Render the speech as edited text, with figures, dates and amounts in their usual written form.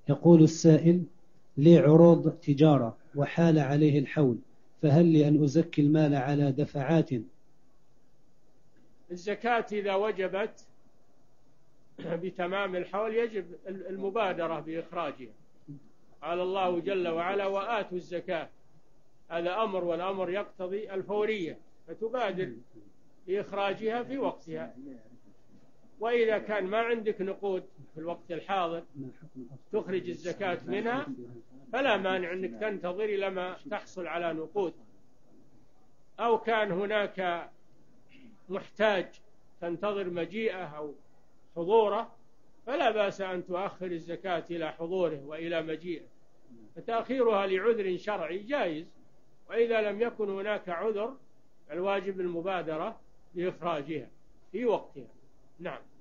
يقول السائل: لي عروض تجارة وحال عليه الحول، فهل لي أن أزكي المال على دفعات؟ الزكاة إذا وجبت بتمام الحول يجب المبادرة بإخراجها. قال الله جل وعلا: وآتوا الزكاة. هذا أمر، والأمر يقتضي الفورية، فتبادر بإخراجها في وقتها. وإذا كان ما عندك نقود في الوقت الحاضر تخرج الزكاة منها، فلا مانع أنك تنتظر إلى ما تحصل على نقود. أو كان هناك محتاج تنتظر مجيئه أو حضوره، فلا بأس أن تؤخر الزكاة إلى حضوره وإلى مجيئه، فتأخيرها لعذر شرعي جائز. وإذا لم يكن هناك عذر الواجب المبادرة بإخراجها في وقتها. نعم.